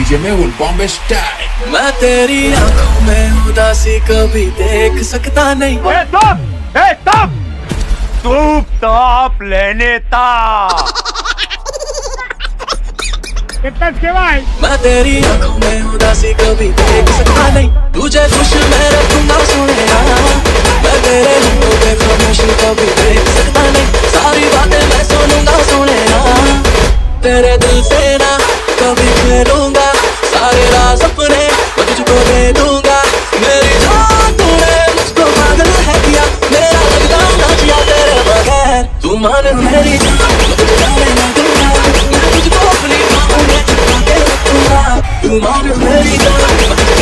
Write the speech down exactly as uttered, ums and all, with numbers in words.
में वो बॉम्बे स्टाइल। मैं तेरी आंखों में उदासी कभी देख सकता नहीं। ए तब, ए तब, तू ताप लेने ता। मैं तेरी आंखों में उदासी कभी देख सकता नहीं। तुझे खुश मैं रखूंगा सोनिया, मैं तेरे होठों पे खामोशी कभी देख सकता नहीं। सारी बातें मैं सुनूंगा सोनिया, तेरे दिल से ना कभी खेलूंगा। सारे राज अपने मैं तुझको दे दूंगा। मेरी जान तूने मुझको पागल है किया, मेरा लगता ना किया तेरे बगैर। तू मान मेरी जान, मैं तुझे जाने ना दूंगा। मैं तुझको अपनी बाहों में छुपा के रखूंगा। तू मान मेरी जान।